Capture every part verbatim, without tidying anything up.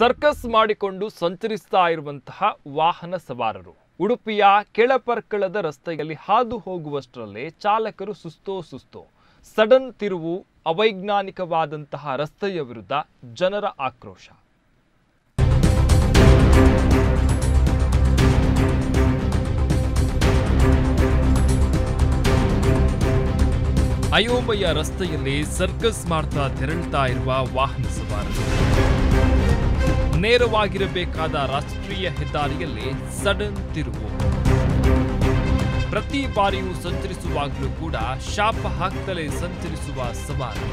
Circus ಮಾಡಿಕೊಂಡು ಸಂಚರಿಸ್ತಾ ಇರುವಂತಹ ವಾಹನ ಸವಾರರು ಉಡುಪಿಯ ಕೆಳಪರ್ಕಳದ ರಸ್ತೆಯಲ್ಲಿ ಹಾದು ಹೋಗುವಷ್ಟರಲ್ಲೇ ಚಾಲಕರು ಸುಸ್ತೋ ಸುಸ್ತೋ ಸಡನ್ ತಿರುವು ಅವೈಜ್ಞಾನಿಕವಾದಂತಹ ರಸ್ತೆಯ ವಿರುದ್ಧ ಜನರ ಆಕ್ರೋಶ. ಅಯೋಮಯ ರಸ್ತೆಯಲ್ಲಿ ಸರ್ಕಸ್ ಮಾಡ್ತಾ ತೆರಳುತ್ತಾ ಇರುವ ವಾಹನ ಸವಾರರು ನೇರವಾಗಿರಬೇಕಾದ ರಾಷ್ಟ್ರೀಯ ಹೆದ್ದಾರಿಯಲ್ಲಿ ಸಡನ್ ತಿರುವು. ಪ್ರತಿ ಬಾರಿಯೂ ಸಂಚರಿಸುವಾಗಲೂ ಕೂಡ ಶಾಪ ಹಾಕ್ತಲೇ ಸಂಚರಿಸುವ ಸವಾರರು.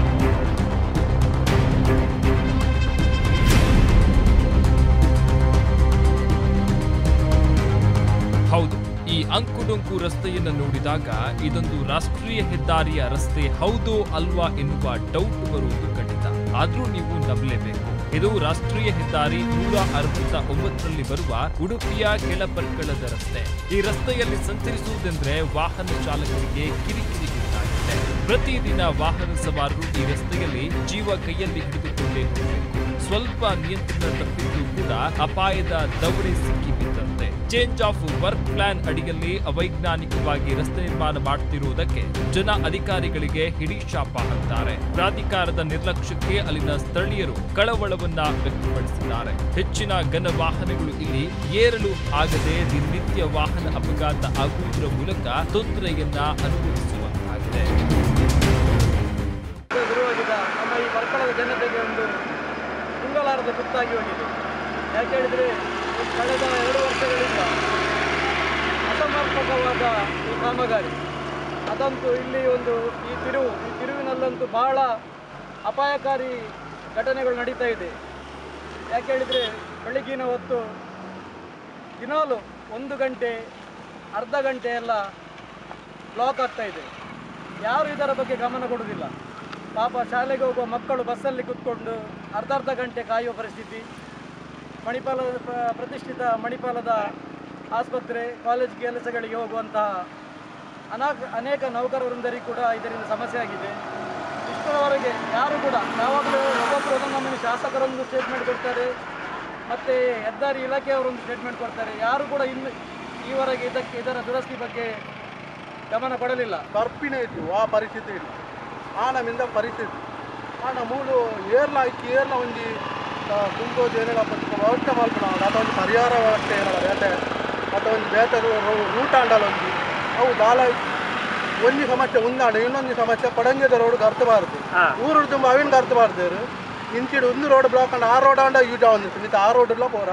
ಹೌದು, ಈ ಅಂಕುಡೊಂಕು ರಸ್ತೆಯನ್ನು ನೋಡಿದಾಗ ಇದೊಂದು ರಾಷ್ಟ್ರೀಯ ಹೆದ್ದಾರಿಯ ರಸ್ತೆ ಹೌದೋ ಅಲ್ವಾ ಎನ್ನುವ ಡೌಟ್ ಬರುವುದು ಖಂಡಿತ. ಆದ್ರೂ ನೀವು ನಂಬಲೇಬೇಕು, ಇದು ರಾಷ್ಟ್ರೀಯ ಹೆದ್ದಾರಿ ನೂರ ಅರವತ್ತ ಒಂಬತ್ತರಲ್ಲಿ ಬರುವ ಉಡುಪಿಯ ಕೆಳಪರ್ಕಳದ ರಸ್ತೆ. ಈ ರಸ್ತೆಯಲ್ಲಿ ಸಂಚರಿಸುವುದೆಂದ್ರೆ ವಾಹನ ಚಾಲಕರಿಗೆ ಕಿರಿಕಿರಿ ಉಂಟಾಗಿದೆ. ಪ್ರತಿದಿನ ವಾಹನ ಸವಾರರು ಈ ರಸ್ತೆಯಲ್ಲಿ ಜೀವ ಕೈಯಲ್ಲಿ ಹಿಡಿದುಕೊಂಡೇ ಹೋಗಬೇಕು. ಸ್ವಲ್ಪ ನಿಯಂತ್ರಣ ತಪ್ಪಿದ್ದು ಕೂಡ ಅಪಾಯದ ದವಡೆ ಸಿಕ್ಕಿ ಬಿದ್ದಂತೆ. ಚೇಂಜ್ ಆಫ್ ವರ್ಕ್ ಪ್ಲಾನ್ ಅಡಿಯಲ್ಲಿ ಅವೈಜ್ಞಾನಿಕವಾಗಿ ರಸ್ತೆ ನಿರ್ಮಾಣ ಮಾಡುತ್ತಿರುವುದಕ್ಕೆ ಜನ ಅಧಿಕಾರಿಗಳಿಗೆ ಹಿಡಿ ಶಾಪ ಹಾಕ್ತಾರೆ. ಪ್ರಾಧಿಕಾರದ ನಿರ್ಲಕ್ಷ್ಯಕ್ಕೆ ಅಲ್ಲಿನ ಸ್ಥಳೀಯರು ಕಳವಳವನ್ನ ವ್ಯಕ್ತಪಡಿಸಿದ್ದಾರೆ. ಹೆಚ್ಚಿನ ಘನ ವಾಹನಗಳು ಇಲ್ಲಿ ಏರಲು ಆಗದೆ ದಿನನಿತ್ಯ ವಾಹನ ಅಪಘಾತ ಆಗುವುದರ ಮೂಲಕ ತೊಂದರೆಯನ್ನ ಅನುಭವಿಸುವಂತಾಗಿದೆ. ನಮ್ಮ ಈ ಪರ್ಕಳದ ಜನತೆಗೆ ಒಂದು ತುಂಗಲಾರದ ತುತ್ತಾಗಿ ಹೋಗಿದೆ. ಯಾಕೆ ಹೇಳಿದ್ರೆ ಕಳೆದ ಎರಡು ವರ್ಷಗಳಿಂದ ಅಸಮರ್ಪಕವಾದ ಈ ಕಾಮಗಾರಿ ಅದಂತೂ ಇಲ್ಲಿ ಒಂದು ಈ ತಿರುವು ಈ ತಿರುವಿನಲ್ಲಂತೂ ಬಹಳ ಅಪಾಯಕಾರಿ ಘಟನೆಗಳು ನಡೀತಾ ಇದೆ. ಯಾಕೆ ಹೇಳಿದರೆ ಬೆಳಗಿನ ಹೊತ್ತು ದಿನಾಲು ಒಂದು ಗಂಟೆ ಅರ್ಧ ಗಂಟೆ ಎಲ್ಲ ಬ್ಲಾಕ್ ಆಗ್ತಾ ಇದೆ. ಯಾರು ಇದರ ಬಗ್ಗೆ ಗಮನ ಕೊಡುವುದಿಲ್ಲ. ಪಾಪ ಶಾಲೆಗೆ ಹೋಗುವ ಮಕ್ಕಳು ಬಸ್ಸಲ್ಲಿ ಕೂತ್ಕೊಂಡು ಅರ್ಧ ಅರ್ಧ ಗಂಟೆ ಕಾಯುವ ಪರಿಸ್ಥಿತಿ. ಮಣಿಪಾಲದ ಪ್ರತಿಷ್ಠಿತ ಮಣಿಪಾಲದ ಆಸ್ಪತ್ರೆ ಕಾಲೇಜ್ ಕೆಲಸಗಳಿಗೆ ಹೋಗುವಂತಹ ಅನಾಕ ಅನೇಕ ನೌಕರ ವೃಂದರಿಗೆ ಕೂಡ ಇದರಿಂದ ಸಮಸ್ಯೆ ಆಗಿದೆ. ಇಷ್ಟರವರೆಗೆ ಯಾರು ಕೂಡ ಯಾವಾಗಲೂ ಒಬ್ಬೊಬ್ಬರು ಒಂದೊಂದು ಶಾಸಕರೊಂದು ಸ್ಟೇಟ್ಮೆಂಟ್ ಕೊಡ್ತಾರೆ, ಮತ್ತು ಹೆದ್ದಾರಿ ಇಲಾಖೆಯವರೊಂದು ಸ್ಟೇಟ್ಮೆಂಟ್ ಕೊಡ್ತಾರೆ. ಯಾರು ಕೂಡ ಇನ್ನು ಈವರೆಗೆ ಇದಕ್ಕೆ ಇದರ ದುರಸ್ತಿ ಬಗ್ಗೆ ಗಮನ ಕೊಡಲಿಲ್ಲ. ಕರ್ಪಿನ ಇತ್ತು ಆ ಪರಿಸ್ಥಿತಿ ಇಲ್ಲ ಆನಮಿಂದ ಪರಿಸ್ಥಿತಿ ಆನ ಮೂಲು ಏರ್ಲ ಇಕ್ಕಿ ಏರ್ಲ ಒಂಜಿ ತುಂಬೋದು ಏನೆಲ್ಲ ವ್ಯವಸ್ಥೆ ಮಾಡ್ಕೊಂಡು ಅಥವಾ ಒಂದು ಪರಿಹಾರ ವ್ಯವಸ್ಥೆ ಏನಾಗ ಬೇಟೆ ಅಥವಾ ಒಂದು ಬೇಟೆ ರೂಟ್ ಆಂಡಲ್ ಒಂದು ಅವು ದಾಲ ಒಂದು ಸಮಸ್ಯೆ ಉಂದಾಂಡ ಇನ್ನೊಂದು ಸಮಸ್ಯೆ ಪಡಂಗದ ರೋಡ್ ಗರ್ತಬಾರ್ದು ಊರು ತುಂಬ ಅವಿನ ಗರ್ತಬಾರ್ದು ಇಂಚಿಡು ಒಂದು ರೋಡ್ ಬ್ಲಾಕ್ ಆಂಡ ಆ ರೋಡ್ ಆಂಡ ಯೂಸ್ ಆವಂದಿತ್ತು ಮಿತ್ತ ಆ ರೋಡ್ ಎಲ್ಲ ಪೋರ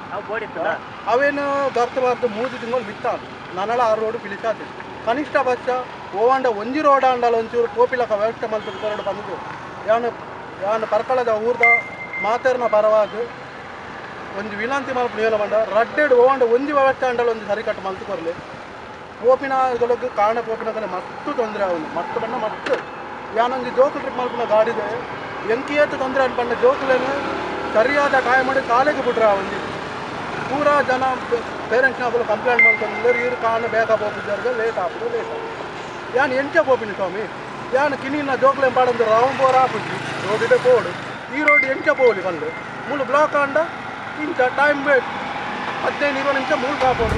ಅವೇನು ಗರ್ತಬಾರ್ದು ಮೂರು ತಿಂಗಳು ಬಿತ್ತಾನು ನನ್ನಳ ಆ ರೋಡ್ ಪಿಲಿಸಾತಿತ್ತು ಕನಿಷ್ಠ ಪಕ್ಷ ಓವಾಂಡ ಒಂಜಿ ರೋಡ್ ಆಂಡಲ್ಲ ಒಂಚೂರು ಕೋಪಿಲಕ ವ್ಯವಸ್ಥೆ ಮಾಡ್ತಿದ್ದು ರೋಡ್ ಬಂದು ಯಾನು ಯಾನು ಪರ್ಕಳದ ಊರ್ದ ಮಾತೇರ್ನ ಪರವಾಗಿ ಒಂದು ವಿನಂತಿ ಮಾಡ್ಕೊಂಡು ಏನು ಬಂದ ರಡ್ಡೆಡ್ ಓವಾಂಡ ಒಂಜಿ ವ್ಯವಸ್ಥೆ ಆಂಡಲ್ಲ ಒಂದು ಸರಿಕಟ್ಟು ಮಲ್ತು ಕೊರಲಿ ಪೋಪಿನ ಇದೊಳಗೆ ಕಾರಣ ಪೋಪಿನ ಕಡೆ ಮಸ್ತು ತೊಂದರೆ ಅವನು ಮಸ್ತು ಬಣ್ಣ ಮಸ್ತು ಯಾನೊಂದು ಜೋಕು ಟ್ರಿಪ್ ಮಾಡ್ಕೊಂಡು ಗಾಡಿದೆ ಎಂಕಿಯತ್ತು ತೊಂದರೆ ಅನ್ಕೊಂಡ ಜೋಕುಲೇನು ಸರಿಯಾದ ಕಾಯ ಮಾಡಿ ಕಾಲೇಜ್ ಬಿಟ್ರೆ ಒಂದು ಪೂರಾ ಜನ ಪೇರೆಂಟ್ಸ್ನಾಗಲು ಕಂಪ್ಲೇಂಟ್ ಮಾಡ್ಕೊಂಡು ಇರು ಕಾರಣ ಬೇಕಾ ಹೋಗಿದ್ದಾರೆ ಲೇಟ್ ಆಗ್ಬೋದು ಲೇಟ್ ಆಗ್ಬೋದು ಯಾನು ಎಂಚೆ ಪೋಪಿನಿ ಸ್ವಾಮಿ ಯಾನು ಕಿನಿನ ಜೋಕ್ಲೇನ್ ಪಾಡಂದ್ರೆ ರಾವ್ ಬೋರ್ ಹಾಕುದು ರೋಡಿದೆ ಕೋಡು ಈ ರೋಡ್ ಎಂಚೆ ಪೋಲಿ ಬಂದು ಮೂಲು ಬ್ಲಾಕ್ ಆಂಡ ಇಂಚ ಟೈಮ್ ವೇಟ್ ಹದಿನೈದು ಇರುವ ನಿಮಿಷ ಮೂಲು ಕಾಪೋಡು.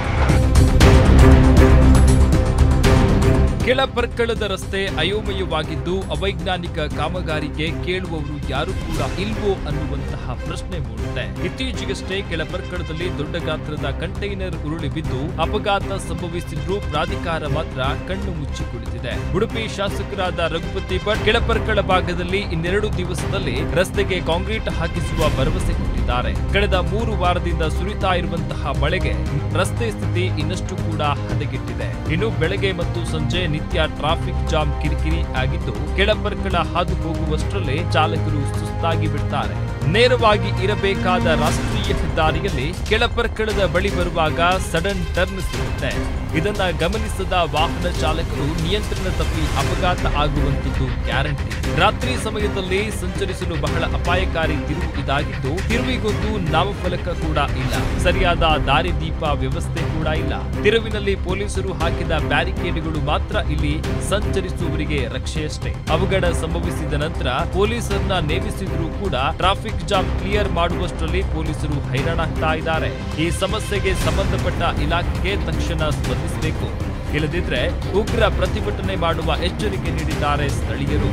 ಕೆಳಪರ್ಕಳದ ರಸ್ತೆ ಅಯೋಮಯವಾಗಿದ್ದು ಅವೈಜ್ಞಾನಿಕ ಕಾಮಗಾರಿಗೆ ಕೇಳುವವರು ಯಾರು ಕೂಡ ಇಲ್ವೋ ಅನ್ನುವಂತಹ ಪ್ರಶ್ನೆ ಮೂಡುತ್ತೆ. ಇತ್ತೀಚೆಗಷ್ಟೇ ಕೆಳಪರ್ಕಳದಲ್ಲಿ ದೊಡ್ಡ ಗಾತ್ರದ ಕಂಟೈನರ್ ಉರುಳಿ ಬಿದ್ದು ಅಪಘಾತ ಸಂಭವಿಸಿದ್ರೂ ಪ್ರಾಧಿಕಾರ ಮಾತ್ರ ಕಣ್ಣು ಮುಚ್ಚಿ ಕುಳಿತಿದೆ. ಉಡುಪಿ ಶಾಸಕರಾದ ರಘುಪತಿ ಭಟ್ ಕೆಳಪರ್ಕಳ ಭಾಗದಲ್ಲಿ ಇನ್ನೆರಡು ದಿವಸದಲ್ಲಿ ರಸ್ತೆಗೆ ಕಾಂಕ್ರೀಟ್ ಹಾಕಿಸುವ ಭರವಸೆ ಕೊಟ್ಟಿದ್ದಾರೆ. ಕಳೆದ ಮೂರು ವಾರದಿಂದ ಸುರಿತಾ ಇರುವಂತಹ ಮಳೆಗೆ ರಸ್ತೆ ಸ್ಥಿತಿ ಇನ್ನಷ್ಟು ಕೂಡ ಹದಗೆಟ್ಟಿದೆ. ಇನ್ನು ಬೆಳಗ್ಗೆ ಮತ್ತು ಸಂಜೆ ನಿತ್ಯ ಟ್ರಾಫಿಕ್ ಜಾಮ್ ಕಿರಿಕಿರಿ ಆಗಿದ್ದು ಕೆಳಪರ್ಕಳ ಹಾದು ಹೋಗುವಷ್ಟರಲ್ಲೇ ಚಾಲಕರು ಸುಸ್ತಾಗಿ ಬಿಡ್ತಾರೆ. ನೇರವಾಗಿ ಇರಬೇಕಾದ ರಾಷ್ಟ್ರೀಯ ಹೆದ್ದಾರಿಯಲ್ಲಿ ಕೆಳಪರ್ಕಳದ ಬಳಿ ಬರುವಾಗ ಸಡನ್ ಟರ್ನ್ ಸಿಗುತ್ತೆ. ಇದನ್ನ ಗಮನಿಸದ ವಾಹನ ಚಾಲಕರು ನಿಯಂತ್ರಣ ತಪ್ಪಿ ಅಪಘಾತ ಆಗುವಂತದ್ದು ಗ್ಯಾರಂಟಿ. ರಾತ್ರಿ ಸಮಯದಲ್ಲಿ ಸಂಚರಿಸಲು ಬಹಳ ಅಪಾಯಕಾರಿ ತಿರುವು ಇದಾಗಿದ್ದು ತಿರುವಿಗೊಂದು ನಾಮಫಲಕ ಕೂಡ ಇಲ್ಲ. ಸರಿಯಾದ ದಾರಿದೀಪ ವ್ಯವಸ್ಥೆ ಕೂಡ ಕೂಡ ಇಲ್ಲ. ತಿರುವಿನಲ್ಲಿ ಪೊಲೀಸರು ಹಾಕಿದ ಬ್ಯಾರಿಕೇಡ್ಗಳು ಮಾತ್ರ ಇಲ್ಲಿ ಸಂಚರಿಸುವವರಿಗೆ ರಕ್ಷೆಯಷ್ಟೇ. ಅವಘಡ ಸಂಭವಿಸಿದ ನಂತರ ಪೊಲೀಸರನ್ನ ನೇಮಿಸಿದ್ರೂ ಕೂಡ ಟ್ರಾಫಿಕ್ ಜಾಮ್ ಕ್ಲಿಯರ್ ಮಾಡುವಷ್ಟರಲ್ಲಿ ಪೊಲೀಸರು ಹೈರಾಣಾಗ್ತಾ ಇದ್ದಾರೆ. ಈ ಸಮಸ್ಯೆಗೆ ಸಂಬಂಧಪಟ್ಟ ಇಲಾಖೆಗೆ ತಕ್ಷಣ ಸ್ಪಂದಿಸಬೇಕು. ಇಲ್ಲದಿದ್ರೆ ಉಗ್ರ ಪ್ರತಿಭಟನೆ ಮಾಡುವ ಎಚ್ಚರಿಕೆ ನೀಡಿದ್ದಾರೆ ಸ್ಥಳೀಯರು.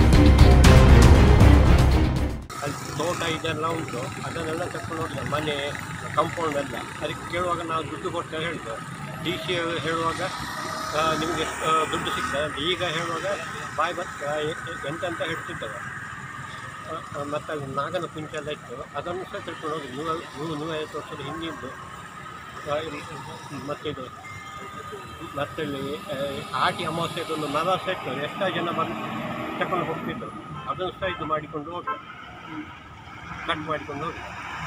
ತೋಟ ಇದೆಲ್ಲ ಉಂಟು, ಅದನ್ನೆಲ್ಲ ತಕೊಂಡು ಹೋಗಿಲ್ಲ. ಮನೆ ಕಂಪೌಂಡ್ ಎಲ್ಲ ಅದಕ್ಕೆ ಕೇಳುವಾಗ ನಾವು ದುಡ್ಡು ಕೊಡ್ತೇವೆ ಹೇಳಿದ್ದು. ಡಿ ಸಿ ಹೇಳುವಾಗ ನಿಮಗೆ ದುಡ್ಡು ಸಿಗ್ತದೆ, ಈಗ ಹೇಳುವಾಗ ಬಾಯಿ ಬತ್ತ ಎಂತೆಂತ ಹೇಳ್ತಿದ್ದೇವೆ. ಮತ್ತು ಅಲ್ಲಿ ನಾಗನ ಕುಂಚ ಎಲ್ಲ ಇತ್ತು, ಅದನ್ನು ಸಹ ತಿಳ್ಕೊಂಡು ಹೋಗಿ ನೂರ ನೂರು ನೂರೈವತ್ತು ವರ್ಷದ ಹಿಂದಿದ್ದು. ಮತ್ತಿದು ಮತ್ತಲ್ಲಿ ಆಟಿ ಅಮಾವಾಸ್ಯದೊಂದು ಮರ ಸೆಟ್ಟು ಎಷ್ಟೋ ಜನ ಬಂದು ತಗೊಂಡು ಹೋಗ್ತಿದ್ರು. ಅದನ್ನು ಸಹ ಇದು ಮಾಡಿಕೊಂಡು ಹೋಗಿ ಕಟ್ ಮಾಡಿಕೊಂಡು ಹೋಗಿ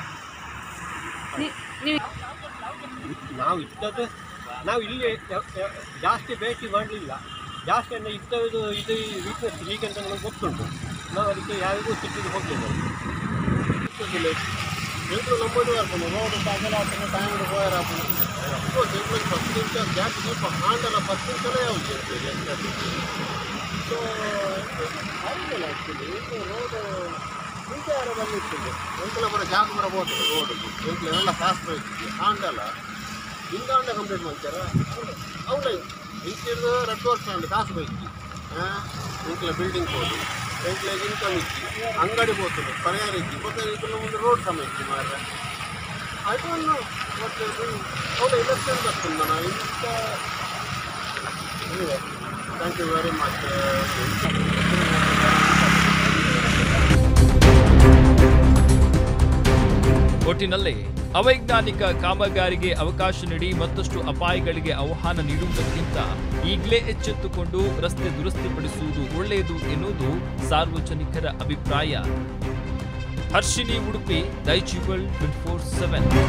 ನಾವು ಇದ್ದದ್ದು ನಾವು ಇಲ್ಲಿ ಜಾಸ್ತಿ ಭೇಟಿ ಮಾಡಲಿಲ್ಲ. ಜಾಸ್ತಿ ಅಂದರೆ ಇದ್ದದ್ದು ಇದು ವೀಕ್ನೆಸ್ ಹೀಗಂತ ನಮಗೆ ಗೊತ್ತುಂಟು. ನಾವು ಅದಕ್ಕೆ ಯಾರಿಗೂ ಸಿಟ್ಟಿಗೆ ಹೋಗಲಿಲ್ಲ. ಎಲ್ಲರೂ ನಮ್ಮದು ಆಗ್ಬೋದು ರೋಡು ಅಗಲ ಆಗ್ತದೆ, ಟೈಮ್ ಹೋಯರ್ ಆಗ್ಬೋದು. ಎಗ್ಮೆಂಟ್ ಫಸ್ಟ್ ನಿಮಿಷ ಗ್ಯಾಪ್ ಸ್ವಲ್ಪ ಹಾಂಡಲ್ಲ ಫಸ್ಟ್ ನಿಮಿಷನೇ ಯಾವುದು ಸೊ ಆಗಿಲ್ಲ. ಆ್ಯಕ್ಚುಲಿ ರೋಡು ಮುಂಚೆ ಯಾರೋ ಬಂದಿರ್ತದೆ ಎಂಕೆಲ್ಲ ಬರೋ ಜಾಗ ಬರ ಹೋಗ್ತದೆ ರೋಡಿಗೆ ಎಂಕ್ಲೆ ಎಲ್ಲ ಫಾಸ್ಟ್ ಹೋಗ್ತದೆ. ಹಾಂಡಲ್ಲ ಹಿಂದೆ ಹಾಂಡ ಕಂಪ್ಲೀಟ್ ಮಾಡ್ತಾರ ಅವಳ ಇಂಚಿದ್ದು ರೆಡ್ ವರ್ಷ ಅಂಡ್ ಕಾಸು ಬೈಕಿ ಇಂಕ್ಲೆ ಬಿಲ್ಡಿಂಗ್ ಹೋಗಿ ಎಂಕ್ಲೆ ಇನ್ಕಮ್ ಇಚ್ಚಿ ಅಂಗಡಿ ಹೋಗ್ತದೆ ಪರಿಹಾರ ಇಚ್ಚಿ ಮತ್ತೆ ಇದನ್ನು ಮುಂದೆ ರೋಡ್ ಸಮ ಇಚ್ಚಿ ಮಾರ್ರೆ ಅದನ್ನು ಮತ್ತೆ ಅವಳ ಎಲೆಕ್ಷನ್ ಬರ್ತದೆ ನಾನು ಇಂಥ ಥ್ಯಾಂಕ್ ಯು ವೆರಿ ಮಚ್. ಒಟ್ಟಿನಲ್ಲಿ ಅವೈಜ್ಞಾನಿಕ ಕಾಮಗಾರಿಗೆ ಅವಕಾಶ ನೀಡಿ ಮತ್ತಷ್ಟು ಅಪಾಯಗಳಿಗೆ ಆಹ್ವಾನ ನೀಡುವುದಕ್ಕಿಂತ ಈಗಲೇ ಎಚ್ಚೆತ್ತುಕೊಂಡು ರಸ್ತೆ ದುರಸ್ತಿಪಡಿಸುವುದು ಒಳ್ಳೆಯದು ಎನ್ನುವುದು ಸಾರ್ವಜನಿಕರ ಅಭಿಪ್ರಾಯ. Harshini, Udupi, Daijiworld twenty four seven.